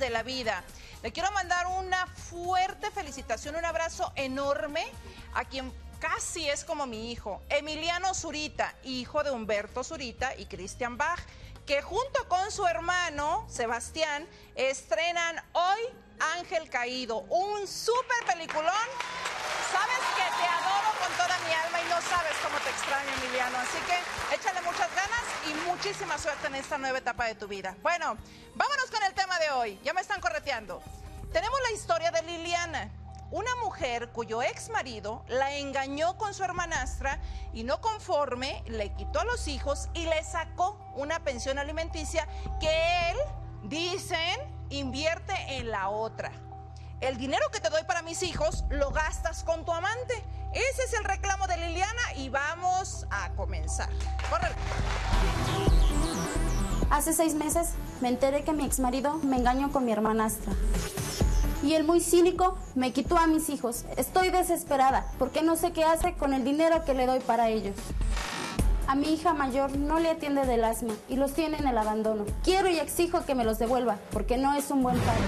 de la vida. Le quiero mandar una fuerte felicitación, un abrazo enorme a quien casi es como mi hijo, Emiliano Zurita, hijo de Humberto Zurita y Christian Bach, que junto con su hermano Sebastián estrenan hoy Ángel Caído, un súper peliculón. Sabes que te adoro con toda mi alma y no sabes cómo te extraño, Emiliano, así que échale muchas ganas y muchísima suerte en esta nueva etapa de tu vida. Bueno, vámonos con el tema de hoy, ya me están correteando. Tenemos la historia de Liliana, una mujer cuyo ex marido la engañó con su hermanastra y no conforme, le quitó a los hijos y le sacó una pensión alimenticia que él, dicen, invierte en la otra. El dinero que te doy para mis hijos lo gastas con tu amante. Ese es el reclamo de Liliana y vamos a comenzar. ¡Córrele! Hace 6 meses me enteré que mi exmarido me engañó con mi hermanastra. Y el muy cínico me quitó a mis hijos. Estoy desesperada porque no sé qué hace con el dinero que le doy para ellos. A mi hija mayor no le atiende del asma y los tiene en el abandono. Quiero y exijo que me los devuelva porque no es un buen padre.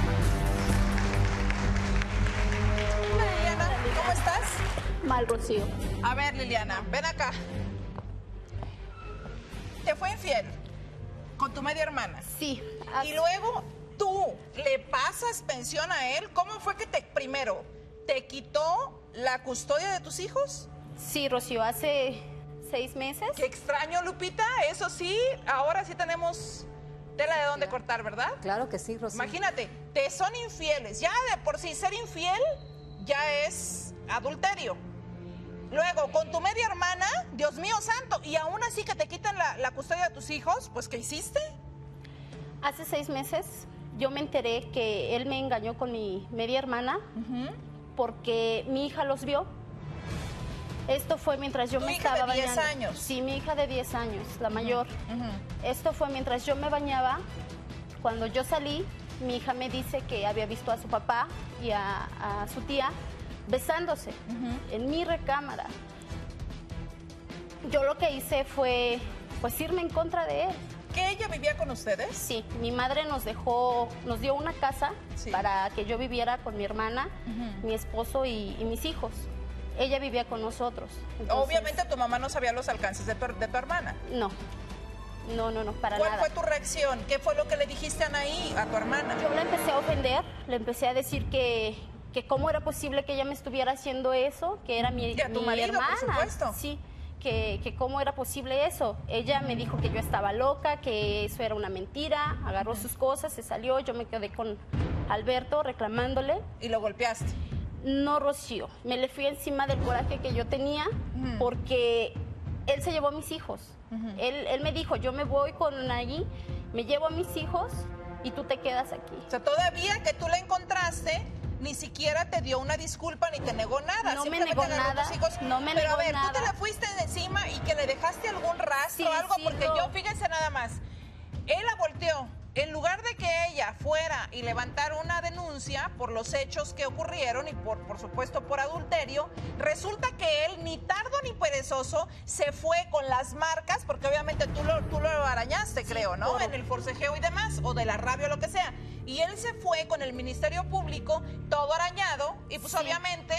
Hola, Liliana, ¿cómo estás? Mal, Rocío. A ver, Liliana, ven acá. ¿Te fue infiel con tu media hermana? Sí. Y luego tú le pasas pensión a él. ¿Cómo fue que primero te quitó la custodia de tus hijos? Sí, Rocío, hace 6 meses. Qué extraño, Lupita. Eso sí, ahora sí tenemos tela de dónde cortar, ¿verdad? Claro que sí, Rocío. Imagínate, te son infieles. Ya de por sí ser infiel ya es adulterio. Luego, con tu media hermana, Dios mío santo, y aún así que te quitan la custodia de tus hijos, pues ¿qué hiciste? Hace 6 meses yo me enteré que él me engañó con mi media hermana porque mi hija los vio. Esto fue mientras yo me estaba bañando. ¿Tu hija de 10 años? Sí, mi hija de 10 años, la mayor. Esto fue mientras yo me bañaba. Cuando yo salí, mi hija me dice que había visto a su papá y a su tía besándose en mi recámara. Yo lo que hice fue pues irme en contra de él. ¿Que ella vivía con ustedes? Sí, mi madre nos dio una casa para que yo viviera con mi hermana, mi esposo y mis hijos. Ella vivía con nosotros. Entonces, obviamente tu mamá no sabía los alcances de tu hermana. No, para nada. ¿Cuál fue tu reacción? ¿Qué fue lo que le dijiste a Anaí, a tu hermana? Yo la empecé a ofender, le empecé a decir que cómo era posible que ella me estuviera haciendo eso, que era mi marido, hermana. por supuesto. Sí, que cómo era posible eso. Ella me dijo que yo estaba loca, que eso era una mentira, agarró sus cosas, se salió, yo me quedé con Alberto reclamándole. ¿Y lo golpeaste? No, Rocío, me le fui encima del coraje que yo tenía porque él se llevó a mis hijos. Él me dijo, yo me voy con Anaí, me llevo a mis hijos y tú te quedas aquí. O sea, todavía que tú la encontraste, ni siquiera te dio una disculpa ni te negó nada. No me negó nada, no me negó nada. Pero a ver, tú te la fuiste de encima y que le dejaste algún rastro o algo, porque yo, fíjense nada más, él la volteó. En lugar de que ella fuera y levantara una denuncia por los hechos que ocurrieron y por supuesto por adulterio, resulta que él, ni tardo ni perezoso, se fue con las marcas, porque obviamente tú lo arañaste, creo, ¿no? En el forcejeo y demás, o de la rabia o lo que sea. Y él se fue con el Ministerio Público, todo arañado, y pues obviamente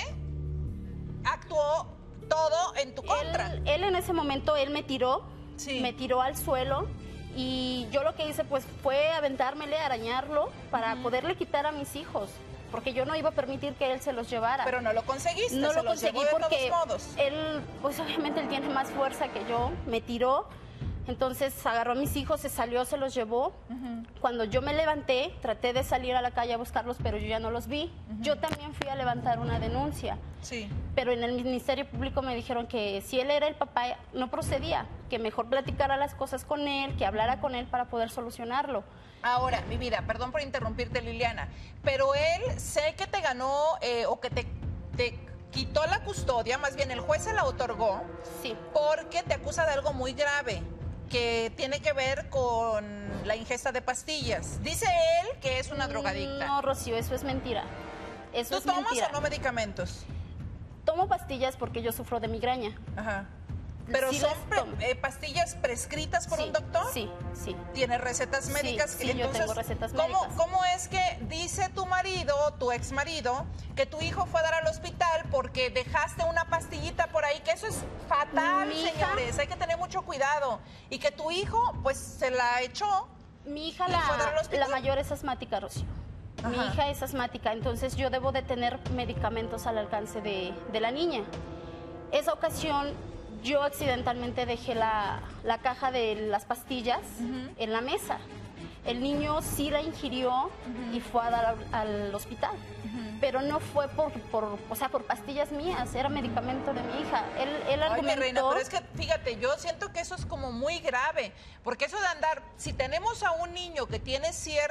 actuó todo en tu contra. Él en ese momento, él me tiró al suelo. Y yo lo que hice pues fue aventármele, arañarlo para poderle quitar a mis hijos, porque yo no iba a permitir que él se los llevara. Pero no lo conseguiste, no lo conseguí porque de todos modos. Él, pues obviamente él tiene más fuerza que yo, me tiró, entonces agarró a mis hijos, se salió, se los llevó. Cuando yo me levanté, traté de salir a la calle a buscarlos, pero yo ya no los vi. Yo también fui a levantar una denuncia. Sí. Pero en el Ministerio Público me dijeron que si él era el papá, no procedía, que mejor platicara las cosas con él, que hablara con él para poder solucionarlo. Ahora, mi vida, perdón por interrumpirte, Liliana, pero él sé que te ganó o que te quitó la custodia, más bien el juez se la otorgó, porque te acusa de algo muy grave, que tiene que ver con la ingesta de pastillas. Dice él que es una drogadicta. No, Rocío, eso es mentira. Eso ¿Tú tomas o no medicamentos? Tomo pastillas porque yo sufro de migraña. Ajá. ¿Pero sí son las tomo. pastillas prescritas por un doctor? Sí, sí. ¿Tienes recetas médicas? Sí, yo tengo recetas médicas. ¿Cómo es que dice tu marido, tu ex marido, que tu hijo fue a dar al hospital porque dejaste una pastillita por ahí? Que eso es fatal, señores. Hay que tener mucho cuidado. Y que tu hijo, pues, se la echó. Mi hija, fue a dar al hospital. la mayor es asmática, Rocío. Ajá. Mi hija es asmática, entonces yo debo de tener medicamentos al alcance de la niña. Esa ocasión yo accidentalmente dejé la caja de las pastillas en la mesa. El niño sí la ingirió y fue a dar al hospital. Pero no fue por pastillas mías, era medicamento de mi hija. Él argumentó... Ay, mi reina, pero es que, fíjate, yo siento que eso es como muy grave, porque eso de andar, si tenemos a un niño que tiene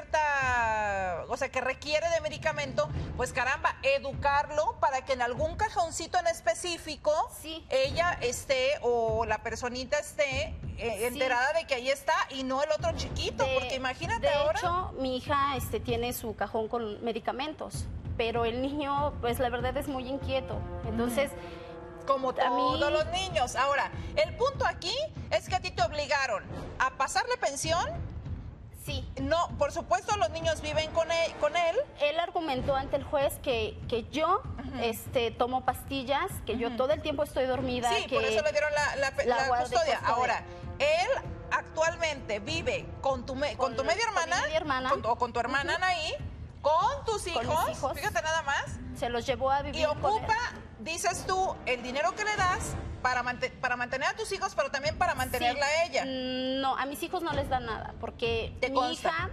cierta, o sea, que requiere de medicamento, pues caramba, educarlo para que en algún cajoncito en específico ella esté o la personita esté enterada de que ahí está y no el otro chiquito, porque imagínate ahora. De hecho, mi hija tiene su cajón con medicamentos, pero el niño, pues la verdad es muy inquieto. Entonces, como todos los niños. Ahora, el punto aquí es que a ti te obligaron a pasarle pensión. Sí. No, por supuesto los niños viven con él. Él argumentó ante el juez que yo tomo pastillas, que yo todo el tiempo estoy dormida. Sí, que por eso le dieron la custodia. Ahora, él actualmente vive con tu media hermana, o con tu hermana Anaí, con tus hijos, fíjate nada más. Se los llevó a vivir y ocupa, dices tú, el dinero que le das para mantener a tus hijos, pero también para mantenerla a ella. No, a mis hijos no les da nada, porque mi hija,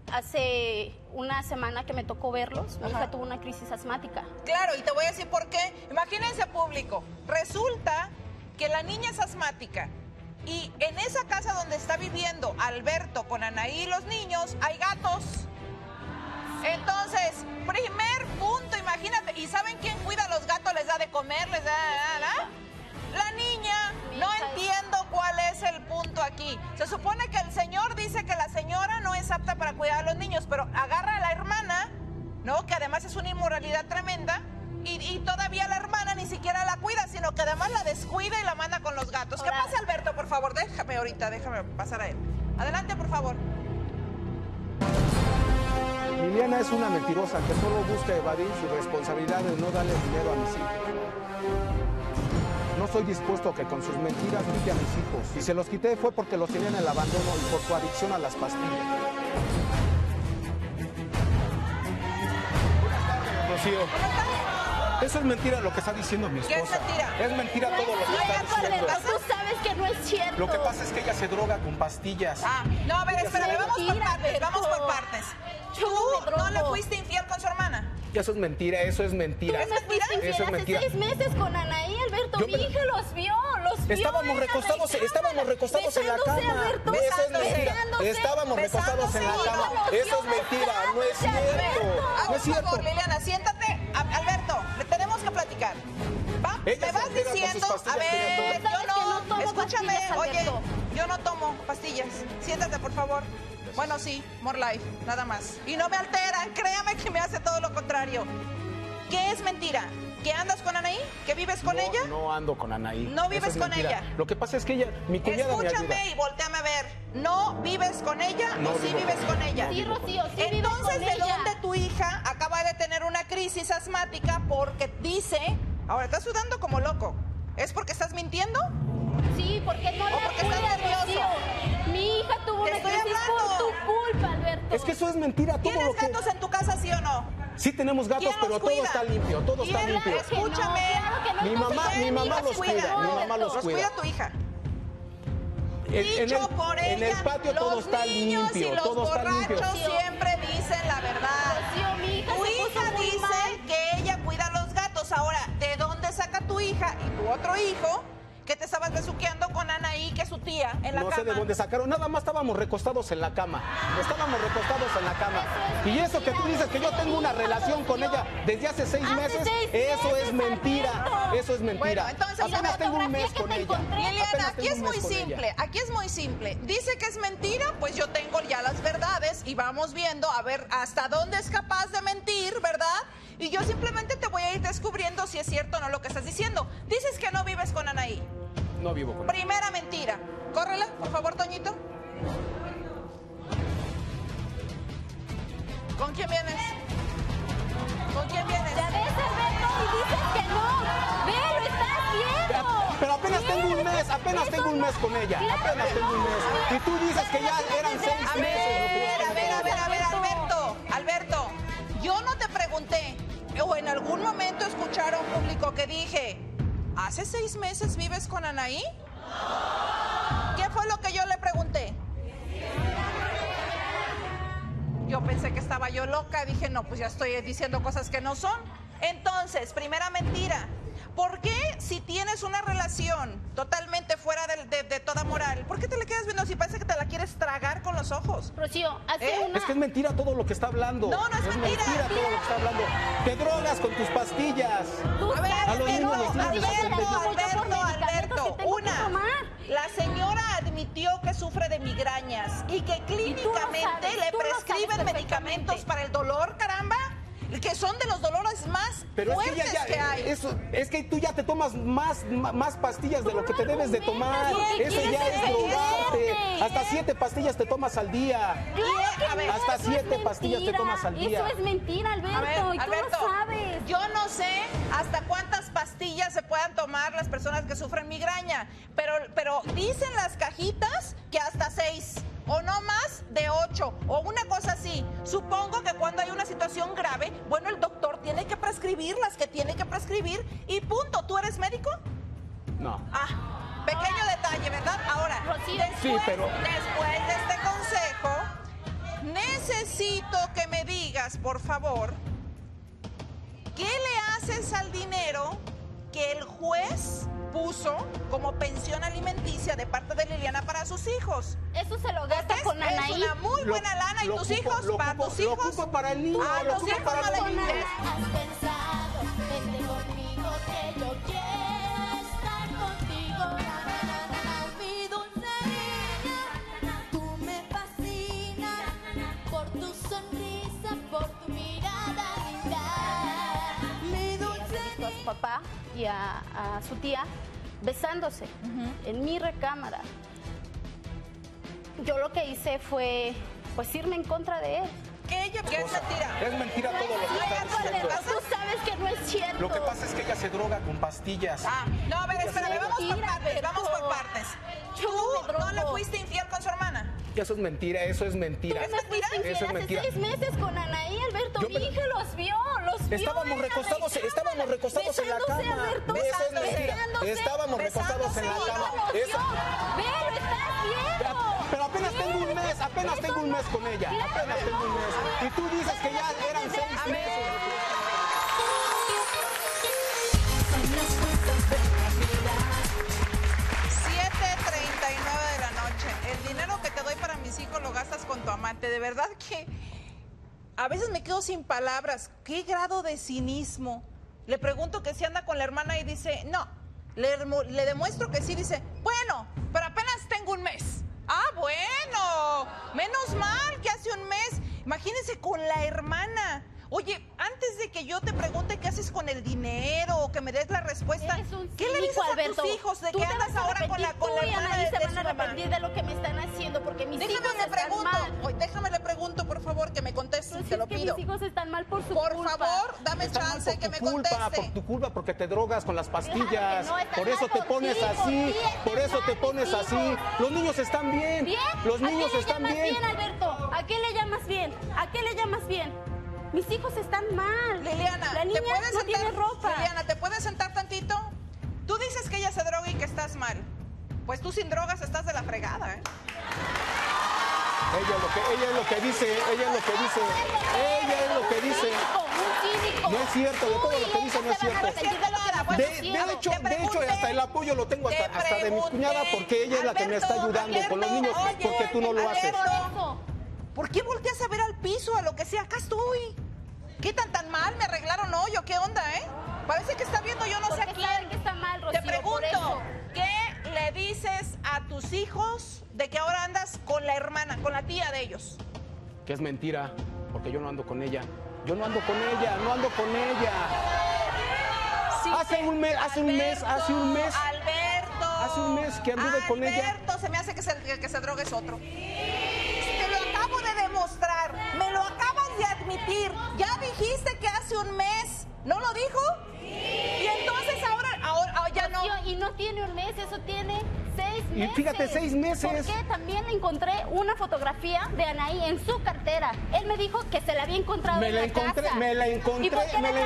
hace una semana que me tocó verlos, mi hija tuvo una crisis asmática. Claro, y te voy a decir por qué. Imagínense, público, resulta que la niña es asmática y en esa casa donde está viviendo Alberto con Anaí y los niños, hay gatos. Entonces, primer punto, imagínate, ¿y saben quién cuida a los gatos? Les da de comer, les da... La niña. No entiendo cuál es el punto aquí. Se supone que el señor dice que la señora no es apta para cuidar a los niños, pero agarra a la hermana, ¿no? Que además es una inmoralidad tremenda, y todavía la hermana ni siquiera la cuida, sino que además la descuida y la manda con los gatos. ¿Qué pasa, Alberto, por favor? Déjame pasar a él. Adelante, por favor. Liliana es una mentirosa que solo busca evadir su responsabilidad de no darle dinero a mis hijos. No estoy dispuesto a que con sus mentiras quite a mis hijos. Si se los quité fue porque los tenía en el abandono y por su adicción a las pastillas. Rocío, eso es mentira lo que está diciendo mi esposa. ¿Qué es mentira? Es mentira todo lo que está diciendo. Tú sabes que no es cierto. Lo que pasa es que ella se droga con pastillas. No, a ver, espérame, vamos por partes. ¿Tú no le fuiste infiel con su hermana? Eso es mentira, eso es mentira. ¿Tú me fuiste infiel eso es mentira. hace 6 meses con Anaí, Alberto? Mi hija los vio. Estábamos recostados en la cama. Alberto, eso es mentira. besándose. Estábamos recostados en la cama. Eso es mentira, no es cierto. No es cierto. Por favor, Liliana, siéntate. Alberto, le tenemos que platicar. Me vas diciendo, a ver, yo no, escúchame, oye, yo no tomo pastillas. Siéntate, por favor. Bueno, sí, More Life, nada más. Y no me alteran, créame que me hace todo lo contrario. ¿Qué es mentira? ¿Que andas con Anaí? ¿Que vives con ella? No ando con Anaí. ¿No vives con ella? Lo que pasa es que ella, mi cuñada me ayuda. Escúchame y volteame a ver. ¿No vives con ella o sí vives con ella? Sí, Rocío, sí vives Entonces, con ¿de ella? dónde tu hija acaba de tener una crisis asmática porque dice... Ahora, estás sudando como loco. ¿Es porque estás mintiendo? Sí, porque no la porque estás cuida, nervioso. Rocío. Mi hija tuvo una Estoy crisis hablando. por tu culpa, Alberto. Es que eso es mentira. Todo ¿Tienes lo que... gatos en tu casa, sí o no? Sí tenemos gatos, ¿Quién los pero cuida? todo está limpio, todo está ¿Quién? limpio. Escúchame. Claro que no, Mi entonces, mamá los cuida, mi mamá los Los cuida cuida. tu hija. En por ella, el patio todo los está niños limpio, y los todo está limpio. borrachos siempre dicen la verdad. Rocío, mi hija Tu se hija puso muy dice mal. que ella cuida a los gatos. Ahora, ¿de dónde saca tu hija y tu otro hijo que te estabas besuqueando con Anaí, que es su tía, en la No cama? sé de dónde sacaron, nada más estábamos recostados en la cama. Estábamos recostados en la cama. Y eso que tú dices que yo tengo una relación con ella desde hace 6 meses, eso es mentira. Eso es mentira. Bueno, entonces, apenas tengo un mes con ella. Liliana, Apenas aquí tengo es un muy mes con simple, ella. aquí es muy simple. Dice que es mentira, pues yo tengo ya las verdades y vamos viendo a ver hasta dónde es capaz de mentir, ¿verdad? Y yo simplemente te voy a ir descubriendo si es cierto o no lo que estás diciendo. Dices que no vives con Anaí. No vivo con ella. Primera mentira. Córrela, por favor, Toñito. ¿Con quién vienes? ¿Con quién vienes? Ya ves, Alberto, y dices que no. Ve, lo estás viendo. Pero apenas tengo un mes con ella. Apenas tengo un mes. Y tú dices que ya eran 6 meses. A ver, Alberto, yo no te pregunté, o en algún momento escucharon público que dije, ¿hace 6 meses vives con Anaí? ¿Qué fue lo que yo le pregunté? Yo pensé que estaba yo loca, dije, no, pues ya estoy diciendo cosas que no son. Entonces, primera mentira. ¿Por qué si tienes una relación totalmente fuera de toda moral, por qué te le quedas viendo si parece que te la quieres tragar con los ojos? Rocío, hace una... Es que es mentira todo lo que está hablando. No es mentira. Es mentira todo lo que está hablando. Te drogas con tus pastillas. A ver, A los niños los tienes Alberto, la señora admitió que sufre de migrañas y que clínicamente le prescriben medicamentos para el dolor, caramba, que son de los dolores más fuertes que hay. Es que tú ya te tomas más pastillas de lo que te debes de tomar. Eso ya es drogarte. Hasta 7 pastillas te tomas al día. Hasta 7 pastillas te tomas al día. Eso es mentira, Alberto, y tú lo sabes. Yo no sé hasta cuántas pastillas se puedan tomar las personas que sufren migraña, pero dicen las cajitas que hasta 6. O no más de 8, o una cosa así. Supongo que cuando hay una situación grave, bueno, el doctor tiene que prescribir las que tiene que prescribir y punto. ¿Tú eres médico? No. Pequeño detalle, ¿verdad? Ahora, después de este consejo, necesito que me digas, por favor, ¿qué le haces al dinero que el juez puso como pensión alimenticia de parte de Liliana para sus hijos? Eso se lo gasta con Anaí. Es una muy buena lana. ¿Y tus hijos? ¿Para tus hijos? Lo ocupo para el niño. Lo tus hijos para no le niños. Has pensado, vente conmigo que yo quiero estar contigo. Mi dulce niña, tú me fascinas por tu sonrisa, por tu mirada linda. Mi dulce niña. A su papá y a su tía besándose en mi recámara. Yo lo que hice fue pues irme en contra de él. ¿Qué es mentira? Es mentira todo lo que está diciendo. Tú sabes que no es cierto. Lo que pasa es que ella se droga con pastillas. No, a ver, espérame, vamos por partes. ¿Tú no le fuiste infiel con su hermana? Eso es mentira, eso es mentira. ¿Tú me fuiste infiel Eso es mentira. hace 6 meses con Anaí, Alberto? Mi hija los vio. Estábamos recostados en la cama. Alberto, Eso es mentira. besándose. Estábamos recostados en la cama. Ve, lo estás viendo. Pero apenas tengo un mes con ella. Apenas tengo un mes. Y tú dices que ya eran 6 meses. El dinero que te doy para mis hijos lo gastas con tu amante. De verdad que a veces me quedo sin palabras. ¿Qué grado de cinismo? Le pregunto que si anda con la hermana y dice, no. Le demuestro que sí, dice, bueno, pero apenas tengo un mes. Bueno, menos mal que hace un mes. Imagínense con la hermana. Oye, antes de que yo te pregunte qué haces con el dinero o que me des la respuesta, ¿qué le dices a tus hijos de que andas ahora con la hermana de se van su a mamá? arrepentir de lo que me están haciendo porque mis hijos están mal. Déjame le pregunto, por favor, que me conteste, Pues te lo es que pido. mis hijos están mal por su Por culpa. favor, dame Está mal chance por que tu me culpa, conteste. por tu culpa, porque te drogas con las pastillas. Claro que no, está por eso mal te por pones ti, así, por por eso te mal, pones mis así. hijos. Los niños están bien. ¿Bien? Los niños están ¿A qué le bien. llamas bien, Alberto? ¿A qué le llamas bien? ¿A qué le llamas bien? Mis hijos están mal. Liliana, la niña ¿te puedes no sentar? tiene ropa. Liliana, ¿te puedes sentar tantito? Tú dices que ella se droga y que estás mal. Pues tú sin drogas estás de la fregada, ¿eh? Ella es lo que dice. No es cierto, de todo lo que dice no es cierto. De hecho, hasta el apoyo lo tengo hasta de mi cuñada porque ella es la que me está ayudando con los niños porque tú no lo haces. ¿Por qué volteas a ver al piso, a lo que sea? Acá estoy. ¿Qué tan mal? ¿Me arreglaron hoyo? ¿Qué onda, Parece que está viendo yo no sé a Porque saben quién. que está mal, Rocío, Te pregunto, ¿qué le dices a tus hijos de que ahora andas con la hermana, con la tía de ellos? Que es mentira, porque yo no ando con ella. Yo no ando con ella. Sí, Hace un mes. Alberto, hace un mes que anduve con ella. Alberto, se me hace que el que se droga es otro. Te lo acabo de demostrar, me lo acabas de admitir. Ya dijiste que hace un mes, ¿no lo dijo? Y entonces ahora ya no. Y no tiene un mes, eso tiene 6 meses. Y fíjate, 6 meses. Porque también encontré una fotografía de Anaí en su cartera. Él me dijo que se la había encontrado en la casa. Me la encontré en el suelo.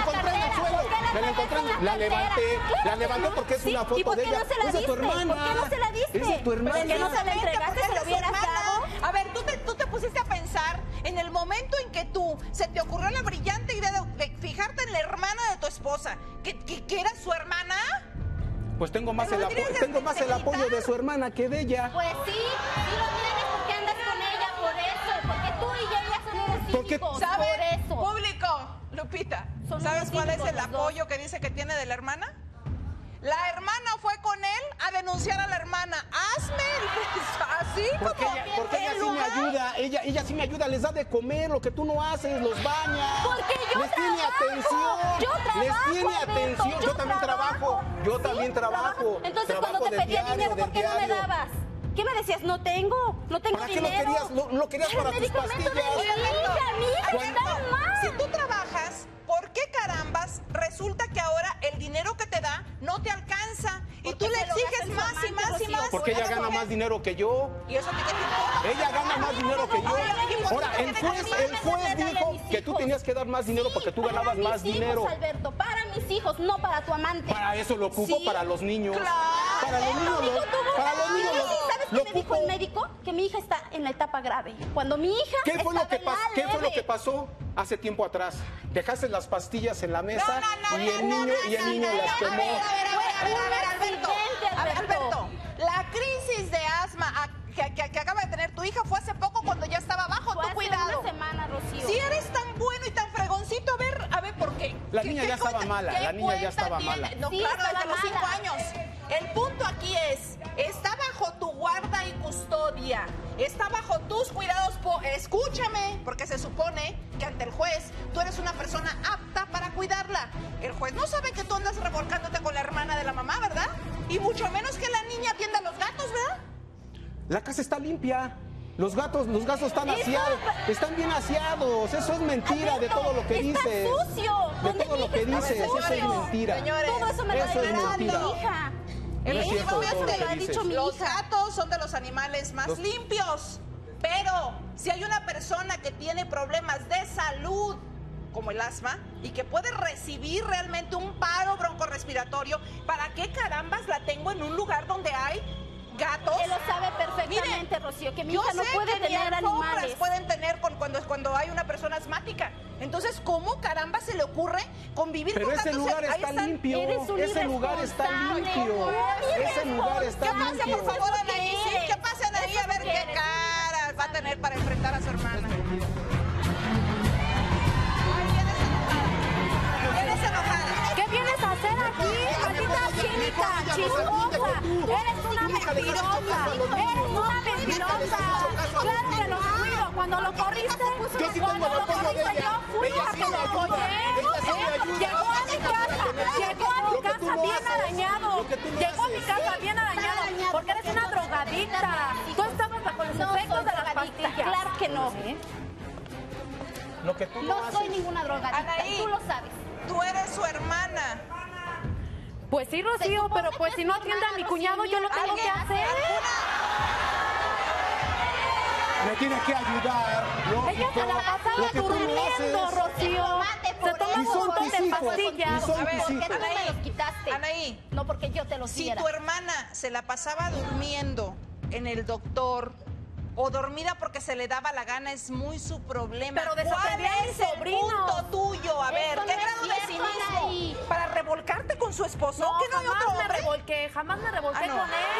La levanté porque es una foto de ella. ¿Por qué no se la diste? ¿Por qué no se la diste? Es de tu hermana. ¿Por qué no se la entregaste? Se lo hubieras dado. A ver, tú te pusiste a pensar en el momento en que se te ocurrió la brillante idea de fijarte en la hermana de tu esposa, que era su hermana. Pues tengo más el apoyo de su hermana que de ella. Pues sí lo tienes porque andas con ella, por eso. Porque tú y ella son unos cívicos, ¿Sabes? por eso. Público, Lupita, Son ¿sabes unos cuál es cívicos el los apoyo que dice que tiene de la hermana? La hermana fue con él a denunciar a la hermana. Hazme así Porque ella sí me ayuda, ella sí me ayuda, les da de comer lo que tú no haces, los baña. Porque yo les tiene atención. Les tiene atención. Yo también trabajo. Entonces cuando te pedía dinero, ¿por qué no me dabas? ¿Qué me decías? No tengo ¿Para qué dinero. lo querías para tus pastillas? Si tú trabajas, ¿por qué carambas resulta que ahora el dinero que te da no te alcanza? Y tú le exiges más y más y más. Porque ella gana más dinero que yo. ¿Y eso qué te importa? Ella gana más dinero que yo. Ahora, el juez dijo que tú tenías que dar más dinero porque tú ganabas más dinero. Alberto, para mis hijos, no para tu amante. Para eso lo ocupo, para los niños. Claro. Para los niños. ¿Sabes qué me dijo el médico? Que mi hija está en la etapa grave. Cuando mi hija ¿Qué fue lo leve. que pasó hace tiempo atrás? Dejaste las pastillas en la mesa y el niño las tomó. Alberto, la crisis de asma que acaba de tener tu hija fue hace poco cuando ya estaba bajo tu cuidado. Una semana, Rocío. Si eres tan bueno y tan fregoncito, a ver por qué. La niña ya estaba mala, No, Sí, claro, estaba desde los 5 mala. años. El punto aquí está bajo tu guarda y custodia. Está bajo tus cuidados. Escúchame, porque se supone que ante el juez tú eres una persona apta para cuidarla. El juez no sabe que tú andas revolcándote con la hermana de la mamá, ¿verdad? Y mucho menos que la niña atienda a los gatos, ¿verdad? La casa está limpia. Los gatos están aseados, están bien aseados. Eso es mentira de todo lo que dices. Está sucio. De todo lo que dices, eso es mentira. Señores, Todo eso me lo Eso es ha mentira. mi hija. No es cierto de todo lo que ha dices. dicho mi Los hija. gatos son de los animales más limpios. Pero si hay una persona que tiene problemas de salud, como el asma, y que puede recibir realmente un paro broncorrespiratorio, ¿para qué carambas la tengo en un lugar donde hay gatos? Él lo sabe perfectamente, Mire, Rocío, que mi yo hija no sé puede que ni tener alfombras animales. pueden tener cuando hay una persona asmática. Entonces, ¿cómo caramba se le ocurre convivir Pero con ese gatos? lugar Ahí está están. limpio. Eres un Ese lugar está limpio. Ese lugar está ¿Qué pasa, limpio. por favor, Anaí? ¿Sí? ¿Qué pasa, Anaí? Eso A ver es qué que eres. cara va a tener para enfrentar a su hermana. Vienes enojada. ¿Qué vienes a hacer aquí? Maldita cínica, chismosa. Eres una mentirosa. Eres una mentirosa. Claro que lo cuido. Cuando lo corriste, Yo sí tengo el apoyo de ella. yo fui Ella la sí que me lo ayuda. Ella sí me ayuda. Llegó a mi casa bien arañado. Llegó a mi casa bien arañado. Porque eres una drogadicta. Tú estabas bajo los efectos de las pastillas. Claro que no. Lo que tú no No soy haces. ninguna drogadicta. Anaí. Y tú lo sabes. Tú eres su hermana. Pues sí, Rocío, pero pues si no atiende a mi cuñado, yo lo tengo que hacer. Me tiene que ayudar. Ella se la pasaba durmiendo, Rocío. Se toma Y un son montón tus de hijos. pastillas. Y son A ver, tus ¿Por qué tú hijos. me los quitaste? Anaí, No porque yo te los si diera. tu hermana se la pasaba durmiendo en el doctor o dormida porque se le daba la gana, es muy su problema. Pero ¿Cuál desatendía a mis es el sobrinos. punto tuyo? A ver, Eso ¿qué no es grado de cierto, cinismo? Anaí. ¿Para revolcarte con su esposo? No, ¿Que no hay otro jamás me hombre? revolqué, jamás me revolqué Ah, no. con él.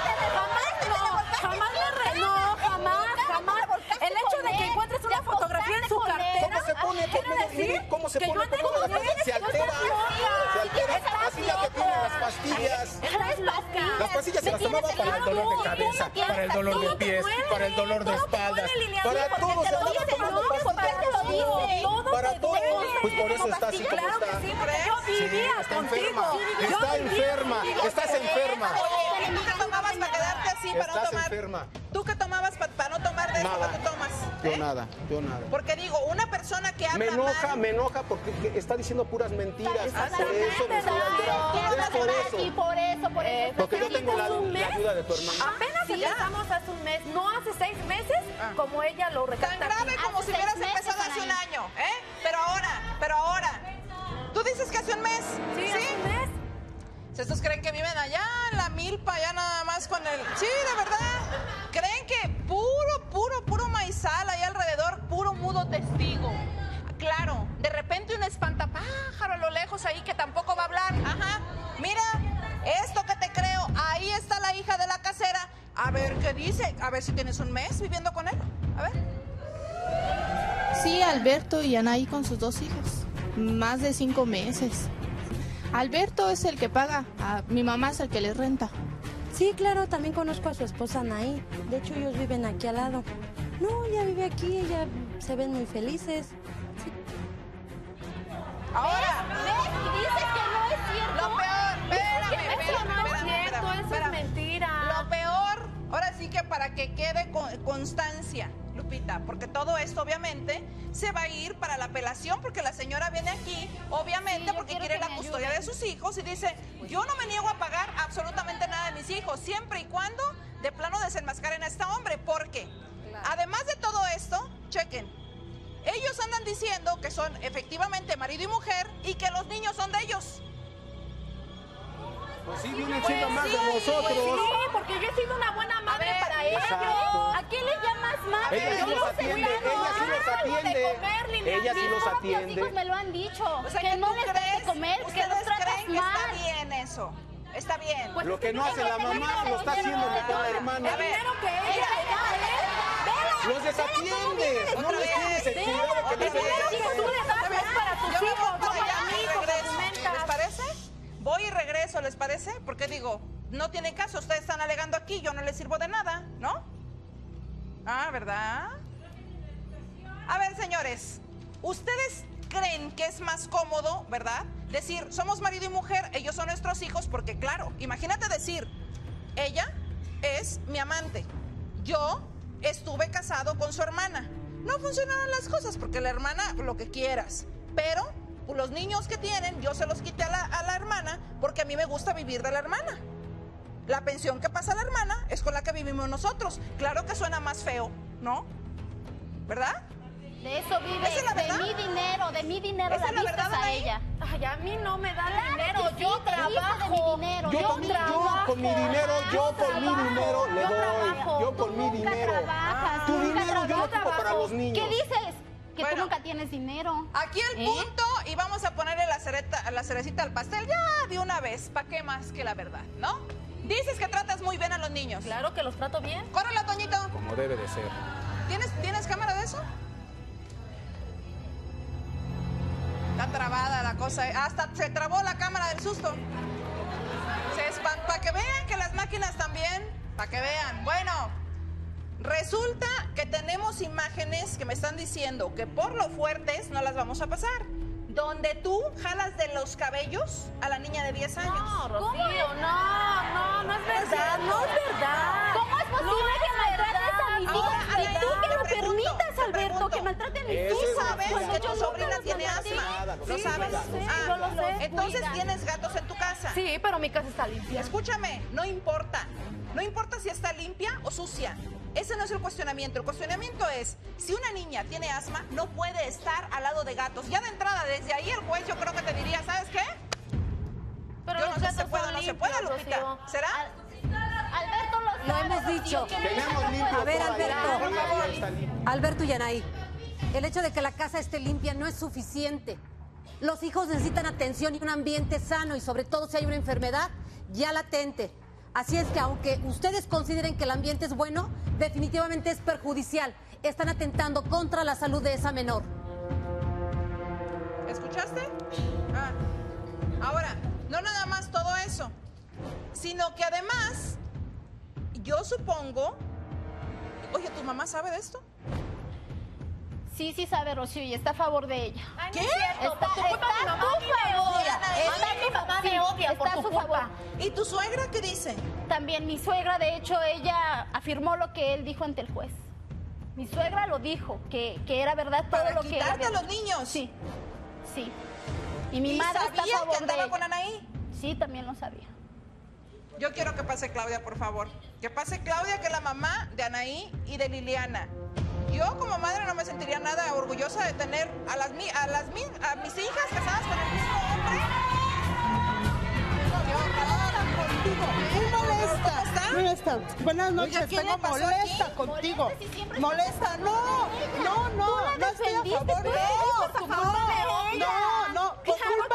Jamás. El hecho de que encuentres una fotografía en su cartera, ¿Cómo se pone? quiere decir ¿Cómo se que pone? yo ando con él. Se altera. Se altera. Así ya que tiene las pastillas. Estás loca. Las pastillas se las tomaba para el dolor de cabeza, para el dolor de pies, para el dolor de espaldas, para todo se andaba tomando pastillas. Para todo. Pues por eso está así como Claro está. que sí, porque yo vivía Está contigo. enferma. Yo Está vivía enferma. contigo. Estás enferma. Oye, ¿tú qué tomabas para quedarte así, para no Estás tomar? enferma. ¿Tú qué tomabas para no tomar de esto Nada. que tú tomas? Yo nada, yo nada. Porque digo, una persona que habla Me enoja porque está diciendo puras mentiras. Por Exactamente, eso me estoy alterando. Es por eso. Y por eso. Porque yo tengo la ayuda de tu hermana. Apenas empezamos hace un mes, no hace 6 meses, como ella lo tan recalca. grave como Hace si hubieras 6 meses, empezado hace un Anaí. año, ¿eh? Pero ahora. ¿Tú dices que hace un mes? Sí, hace un mes. Si estos creen que viven allá en la milpa, allá nada más con el... Sí, de verdad. Creen que puro maizal ahí alrededor, puro mudo testigo. Claro, de repente un espantapájaro a lo lejos ahí que tampoco va a hablar. Ajá, mira, esto que te creo, ahí está la hija de la casera. A ver qué dice, a ver si tienes un mes viviendo con él. A ver. Sí, Alberto y Anaí con sus 2 hijos. Más de 5 meses. Alberto es el que paga, mi mamá es el que les renta. Sí, claro, también conozco a su esposa Anaí. De hecho, ellos viven aquí al lado. No, ella vive aquí, ella se ven muy felices. Sí. Ahora, ¿Ves? Dices que no es cierto. lo peor, Eso no es cierto, eso es espérame. mentira. Lo peor, ahora sí que para que quede constancia, Lupita, porque todo esto obviamente se va a ir para la apelación, porque la señora viene aquí, obviamente, Sí, yo porque quiero quiere que la me custodia ayuden. de sus hijos y dice, yo no me niego a pagar absolutamente nada de mis hijos, siempre y cuando de plano desenmascaren a este hombre, porque además de todo esto, chequen, ellos andan diciendo que son efectivamente marido y mujer y que los niños son de ellos. Pues sí, vienen siendo más de nosotros. Sí, porque yo he sido una buena madre ver, para ella. Exacto. ¿A quién le llamas madre? Ella sí Yo los no sé atiende, cuándo. ella sí los atiende. Ella sí los Mis propios atiende. hijos me lo han dicho. O sea, que ¿qué no tú les das crees? de comer, que ¿Ustedes los tratas creen que mal. está bien eso? Está bien. Pues Lo que no hace la mamá lo está haciendo mejor la hermana. A ver, Primero que ella. Los desatiendes, no les tienes el cuidado que les Primero debes que tú hacer. le das es para tus Yo me hijos, voy no para para allá mí, y como regreso. argumentas. ¿Les parece? Voy y regreso, ¿les parece? Porque digo, no tiene caso, ustedes están alegando aquí, yo no les sirvo de nada, ¿no? Ah, ¿verdad? A ver, señores, ¿ustedes creen que es más cómodo, verdad? Decir, somos marido y mujer, ellos son nuestros hijos, porque claro, imagínate decir, ella es mi amante, yo estuve casado con su hermana. No funcionaron las cosas porque la hermana, lo que quieras, pero pues, los niños que tienen, yo se los quité a la hermana porque a mí me gusta vivir de la hermana. La pensión que pasa la hermana es con la que vivimos nosotros. Claro que suena más feo, ¿no? ¿Verdad? De eso vives, ¿Esa es la de verdad? mi dinero ¿Esa la es la vistas verdad, a Anaí? ella. Ay, a mí no me dan Claro dinero, que sí, yo te vivo trabajo. de mi dinero. Yo Yo con mi dinero le yo doy. trabajo. Yo con mi Nunca dinero. trabajas, Tu nunca dinero yo lo ocupo trabajas. para los niños. ¿Qué dices? Que Bueno. tú nunca tienes dinero. Aquí el punto, y vamos a ponerle la cerecita al pastel ya de una vez. ¿Para qué más que la verdad, no? Dices que tratas muy bien a los niños. Claro que los trato bien. Córrela, Toñito. Como debe de ser. ¿Tienes cámara de eso? Está trabada la cosa. Hasta se trabó la cámara del susto. Para que vean que las máquinas también, para que vean. Bueno, resulta que tenemos imágenes que me están diciendo que por lo fuertes no las vamos a pasar. Donde tú jalas de los cabellos a la niña de 10 años. No, Rocío, no es verdad, no es verdad. ¿Cómo es posible que maltrates a mis hijos? Ahora, Y tú que te lo pregunto, permitas, te Alberto, pregunto. que maltrate a mis Eso hijos. es ¿Sabes Cuando que yo tu nunca sobrina los tiene maltraté. asma? Lo ¿Lo sé, sabes? lo sé, yo lo sé. Entonces Cuida. tienes gatos en tu casa. Sí, pero mi casa está limpia. Escúchame, no importa. No importa si está limpia o sucia. Ese no es el cuestionamiento. El cuestionamiento es, si una niña tiene asma, no puede estar al lado de gatos. Ya de entrada, desde ahí el juez yo creo que te diría, ¿sabes qué? Pero Yo los no sé si se gatos puede o son no se puede, limpios, Lupita. Rocío. ¿Será? Alberto lo Lo sabe, hemos Rocío, dicho. que Tenemos limpio A ver, todo ahí. Alberto. Por favor. Está limpio. Alberto y Anaí, el hecho de que la casa esté limpia no es suficiente. Los hijos necesitan atención y un ambiente sano y sobre todo si hay una enfermedad ya latente. Así es que aunque ustedes consideren que el ambiente es bueno, definitivamente es perjudicial. Están atentando contra la salud de esa menor. ¿Escuchaste? Ah. Ahora, no nada más todo eso, sino que además, yo supongo... Oye, ¿tu mamá sabe de esto? Sí, sí sabe, Rocío, y está a favor de ella. Ay, ¿Qué? no es cierto, Está por tu culpa mi mamá a mí me odia. Mi mamá me odia por tu culpa. ¿Y tu suegra qué dice? También mi suegra, de hecho, ella afirmó lo que él dijo ante el juez. Mi suegra lo dijo, que era verdad todo Para lo que él quitarte había a los niños. Sí, sí. Y mi ¿Y madre está a sabía favor que andaba de con ella. Anaí? Sí, también lo sabía. Yo quiero que pase Claudia, por favor. Que pase Claudia, que es la mamá de Anaí y de Liliana. Yo como madre no me sentiría nada orgullosa de tener a mis hijas casadas con el mismo hombre. Muy molesta. Buenas noches, Oiga, ¿qué vengo le pasó molesta aquí? contigo. Molesta si siempre Molesta, no estoy a favor de eso. No, por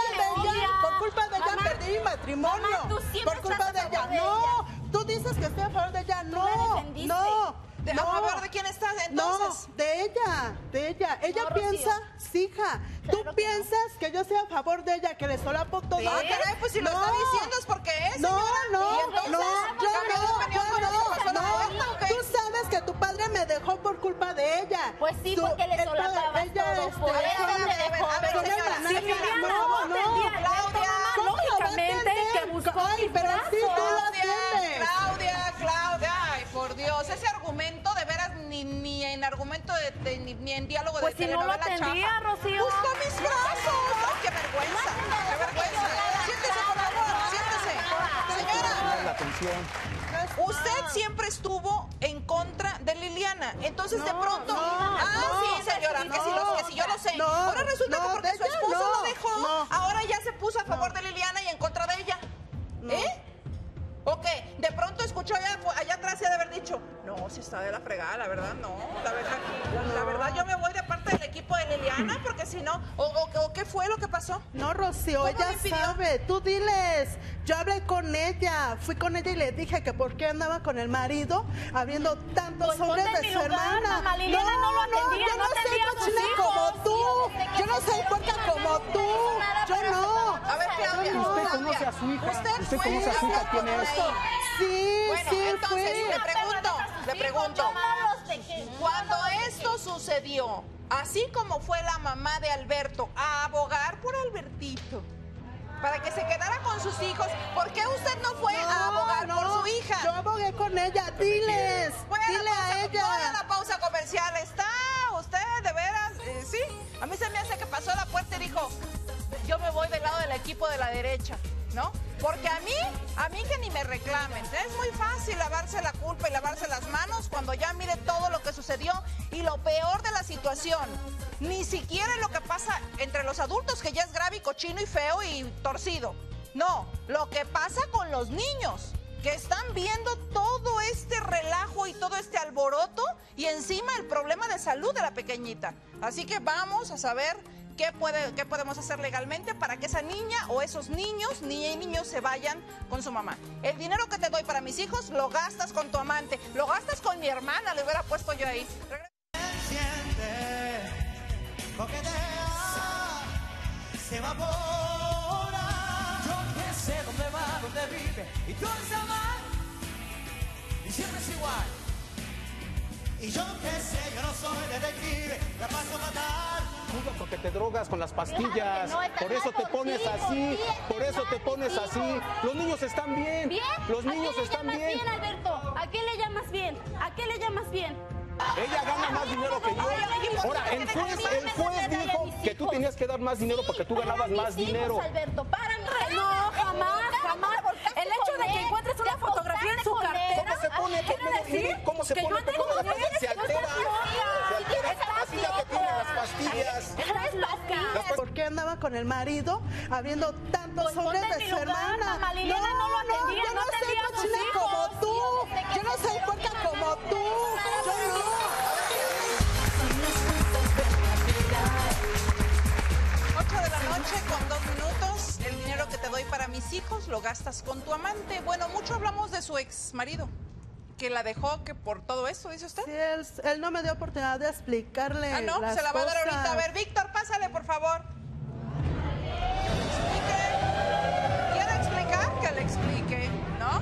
culpa de ella perdí mi matrimonio. Mamá, tú siempre Por culpa estás de a ella. favor de No, tú dices que estoy a favor de ella. la No, defendiste. no. ¿A favor de quién estás entonces? No, de ella. Ella No, piensa, Rocío. hija, Claro tú que piensas que yo soy a favor de ella, que le solapo todo. Ah, caray, pues si lo está diciendo es porque es, No, señora. no, ¿Y entonces? no, ¿Cambió de opinión con lo que pasó en la puerta o qué? Tú sabes que tu padre me dejó por culpa de ella. Pues sí, porque le solapabas todo. Por eso me dejó. a ver, Pero señora, si sí, Liliana no, no entendía, Claudia, ¿cómo lo va a lógicamente entender? que buscó Ay, pero sí, tú lo entiendes. Claudia, ay, por Dios, ese argumento de veras ni en argumento ni en diálogo Pues de si no lo telenovela entendía, chafa. Rocío. Buscó mis brazos. Ay, qué vergüenza, qué vergüenza. Siéntese, por favor, siéntese. Señora, La atención. usted siempre estuvo en contra de Liliana. Entonces, de pronto. Sí, señora, que si yo lo sé. Ahora resulta que porque su esposo lo dejó, ahora ya se puso a favor de Liliana y en contra de ella. ¿Eh? ¿O qué? De pronto escuchó allá atrás y ha de haber dicho, no, si está de la fregada, la verdad, no. La verdad, yo me voy de parte del equipo de Liliana, porque si no, o ¿qué fue lo que pasó? No, Rocío, ¿Cómo ella le impidió? sabe, tú diles. Yo hablé con ella, fui con ella y le dije que por qué andaba con el marido, habiendo tantos Pues hombres ponte en de mi su lugar, hermana. mamá, Liliana no lo atendía, yo no atendía a soy sus cochina hijos. como tú, yo no soy puerca como tú, yo no. A ver, Claudia. Usted conoce a su hija. Usted conoce a su hija, ¿quién es? Sí, Bueno, sí, entonces fui. le pregunto, cuando esto sucedió, así como fue la mamá de Alberto a abogar por Albertito, para que se quedara con sus hijos, ¿por qué usted no fue a abogar por su hija? Yo abogué con ella, diles, dile a ella. Voy a la pausa comercial. ¿Está usted de veras? Sí. A mí se me hace que pasó a la puerta y dijo, yo me voy del lado del equipo de la derecha, ¿no? Porque a mí que ni me reclamen. Es muy fácil lavarse la culpa y lavarse las manos cuando ya mire todo lo que sucedió y lo peor de la situación. Ni siquiera lo que pasa entre los adultos, que ya es grave y cochino y feo y torcido. No, lo que pasa con los niños, que están viendo todo este relajo y todo este alboroto y encima el problema de salud de la pequeñita. Así que vamos a saber qué podemos hacer legalmente para que esa niña o esos niños, niña y niños, se vayan con su mamá. El dinero que te doy para mis hijos lo gastas con tu amante, lo gastas con mi hermana, le hubiera puesto yo ahí. Se evapora. Yo que sé dónde va, dónde vive y todo es mal y siempre es igual. Y yo que sé, yo no soy detective, capaz de matar. Porque te drogas con las pastillas, No, está por eso te mal pones contigo, así, bien, por eso te pones así. Los niños están bien, ¿Bien? los niños están ¿A qué le bien. llamas bien, Alberto? ¿A qué le llamas bien? ¿A qué le llamas bien? Ella gana más dinero que yo. Ahora, el juez dijo que tú tenías que dar más dinero porque tú ganabas más dinero. Alberto, párame. No, jamás. El hecho de que encuentres una fotografía en su cartera. ¿Cómo se pone? Se altera. Así ya te tienen las pastillas. Estás loca. ¿Por qué andaba con el marido habiendo tantos hombres de su hermana? Mamá Liliana no lo atendía, yo no no soy atendía a sus cochina hijos. como tú, yo no soy puerca como tú, yo no. 8 de la noche con 2 minutos. El dinero que te doy para mis hijos lo gastas con tu amante. Bueno, mucho hablamos de su ex marido, que la dejó que por todo esto, dice usted. Sí, él no me dio oportunidad de explicarle. Ah, no, las se la va a dar cosas. ahorita. A ver, Víctor, pásale, por favor. Explique. ¿Quiere explicar? Que le explique, ¿no?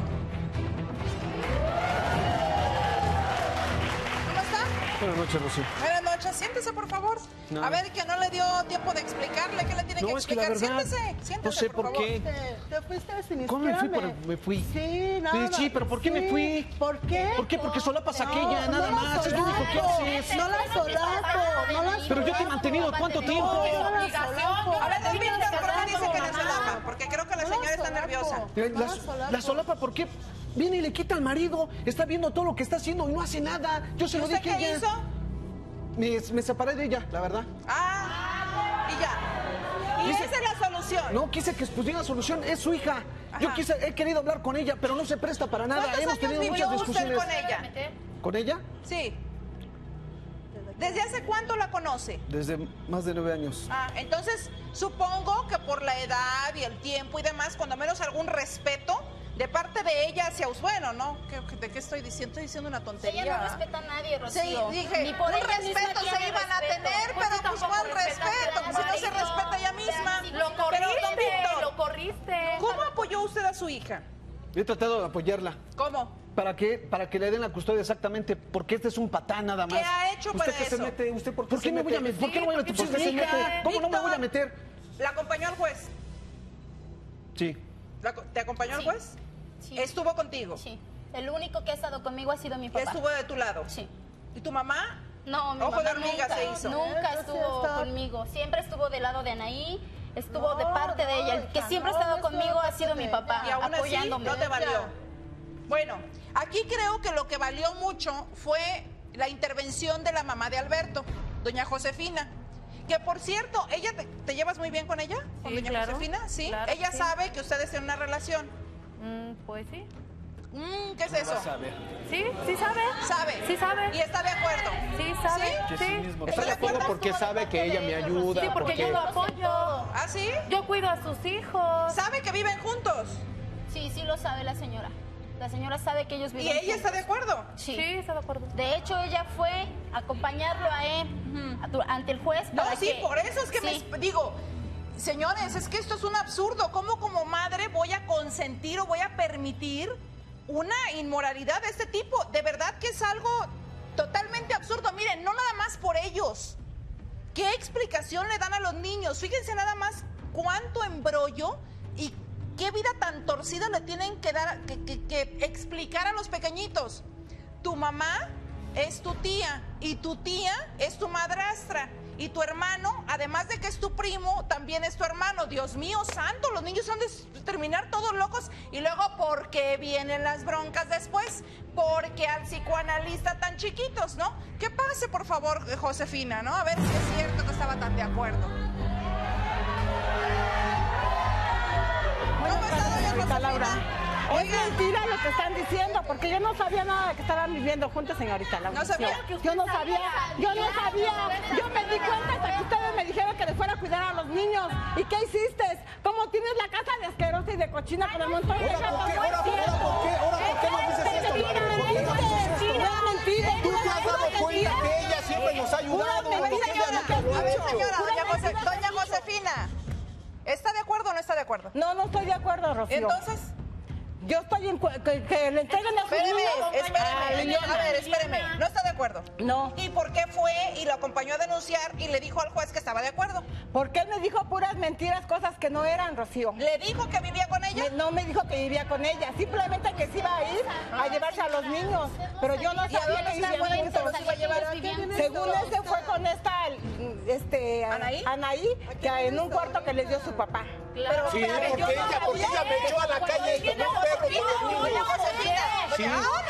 ¿Cómo está? Buenas noches, Rocío. Buenas noches. muchacha, siéntese, por favor. No. A ver, que no le dio tiempo de explicarle qué le tiene que No, es que la explicar. verdad, Siéntese, no sé por favor. qué. Te fuiste sin ¿Cómo me siquiera fui? Me fui. Sí, nada. Sí, pero ¿por qué me fui? ¿Por qué? ¿Por qué? Porque solapas aquella, No, nada no la más. Es lo único que solapo. haces. No la solapo, no la Pero yo te he mantenido ¿cuánto tiempo? A ver, Víctor, ¿por qué dice que la solapa? Porque creo que la señora está nerviosa. La solapa, ¿por qué? Viene y le quita al marido, está viendo todo lo que está haciendo y no hace nada. Yo se lo ¿Usted dije a qué ella. hizo? Me separé de ella, la verdad. Y ya. Y Dice- esa es la solución. No, quise que pusiera solución, es su hija. Yo Ajá. he querido hablar con ella, pero no se presta para nada. ¿Cuántos Hemos años tenido vivió muchas usted discusiones. con ella? ¿Con ella? Sí. ¿Desde hace cuánto la conoce? Desde más de 9 años. Entonces, supongo que por la edad y el tiempo y demás, cuando menos algún respeto de parte de ella hacia usted. Bueno, ¿no? ¿De qué estoy diciendo? Estoy diciendo una tontería. Ella no respeta a nadie, Rocío. Sí, dije, Ni por un ella misma respeto tiene se iban a respeto. tener, Pues pero tú pues tampoco ¿cuál respetas respeto? a Pues si no se marido. respeta ella misma. Lo Pero, don Víctor, lo corriste. ¿cómo apoyó usted a su hija? He tratado de apoyarla. ¿Cómo? ¿Para qué? Para que le den la custodia exactamente, porque este es un patán nada más. ¿Qué ha hecho para ¿Usted qué eso? se mete? ¿Usted por qué ¿Por se qué me mete? voy a meter? ¿Por qué no voy a meter? Sí, ¿Por qué se porque mete? ¿Cómo no me voy a Víctor. meter? ¿La acompañó al juez? Sí. ¿Te acompañó al juez? Sí. ¿Estuvo contigo? Sí. El único que ha estado conmigo ha sido mi papá. ¿Estuvo de tu lado? Sí. ¿Y tu mamá? No, mi Ojo mamá de hormiga nunca, se hizo. nunca estuvo conmigo. Siempre estuvo del lado de Anaí, estuvo de parte de ella. El que siempre ha estado conmigo ha sido mi papá, Y aún así apoyándome. no te valió. Bueno, aquí creo que lo que valió mucho fue la intervención de la mamá de Alberto, doña Josefina. Que por cierto, ¿ella te llevas muy bien con ella? ¿Con Sí, doña claro, Josefina? Sí. claro, Ella sí. sabe que ustedes tienen una relación. Pues sí. ¿Qué es eso? Sí, sí sabe. Sabe. Sí sabe. Y está de acuerdo. Sí sabe. ¿Sí? Sí. Está de acuerdo porque sabe que ella me ayuda. Sí, porque yo lo apoyo. ¿Ah, sí? Yo cuido a sus hijos. ¿Sabe que viven juntos? Sí, sí lo sabe la señora. La señora sabe que ellos ¿Y viven ella está de acuerdo? Sí. Sí, está de acuerdo. De hecho, ella fue a acompañarlo a él ante el juez. No, para sí, que- por eso es que Sí. me digo, señores, es que esto es un absurdo. ¿Cómo como madre voy a consentir o voy a permitir una inmoralidad de este tipo? De verdad que es algo totalmente absurdo. Miren, no nada más por ellos. ¿Qué explicación le dan a los niños? Fíjense nada más cuánto embrollo y qué vida tan torcida le tienen que dar, que explicar a los pequeñitos. Tu mamá es tu tía y tu tía es tu madrastra. Y tu hermano, además de que es tu primo, también es tu hermano. Dios mío santo, los niños han de terminar todos locos. Y luego, ¿por qué vienen las broncas después? Porque al psicoanalista tan chiquitos, ¿no? Que pase, por favor, Josefina, ¿no? A ver si es cierto que estaba tan de acuerdo. ¿Cómo está, doña Señorita Josefina? Laura. Es Oiga, mentira lo que están diciendo, porque yo no sabía nada de que estaban viviendo juntos, señorita Laura. ¿No sabía? Yo no sabía, yo no sabía. Yo me di cuenta hasta que ustedes me dijeron que les fuera a cuidar a los niños. ¿Y qué hiciste? ¿Cómo tienes la casa de asquerosa y de cochina con el montón de gatos? ¿Por qué nos dices esto, Laura? ¿Por qué nos dices esto? Pura mentira. Tú te has dado cuenta que ella siempre nos ha ayudado. Pura lo que mentira, ella nunca lo a ha ver, hecho. señora, doña Josefina, ¿está de acuerdo o no está de acuerdo? No, no estoy de acuerdo, Rocío. Entonces, Yo estoy en que le entreguen a sus niños. espéreme, a ver, espéreme, ¿no está de acuerdo? No. ¿Y por qué fue y lo acompañó a denunciar y le dijo al juez que estaba de acuerdo? Porque él me dijo puras mentiras, cosas que no eran, Rocío. ¿Le dijo que vivía con ella? No me dijo que vivía con ella, simplemente que se iba a ir a llevarse a los niños, pero yo no ¿Y a sabía dónde que está vivían el que se juntos. los iba a llevar? Según él se fue con esta, ¿Anaí? que en un cuarto que le dio su papá. Pero, Sí, espérame, porque ella me echó a la calle y como un perro con los niños. Sí.